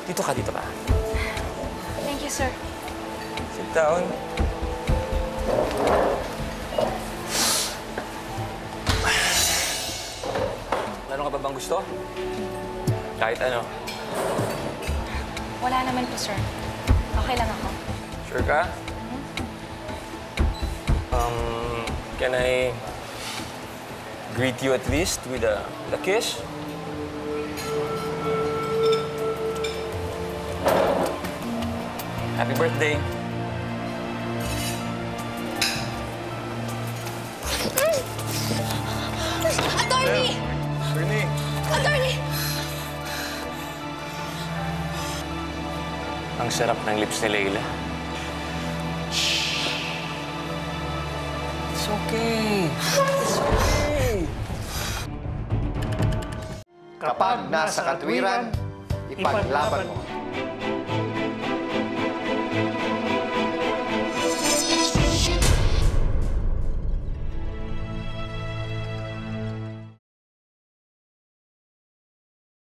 Dito ka, dito ka. Thank you, sir. Sit down. Meron ka ba bang gusto? Kahit ano. Wala naman po, sir. Okay lang ako. Sure ka? Can I greet you at least with a kiss? Happy birthday. Attorney! Bernie. Attorney! Ang sarap ng lips ni Layla. It's okay. It's okay. Kapag nasa katwiran, ipaglaban mo.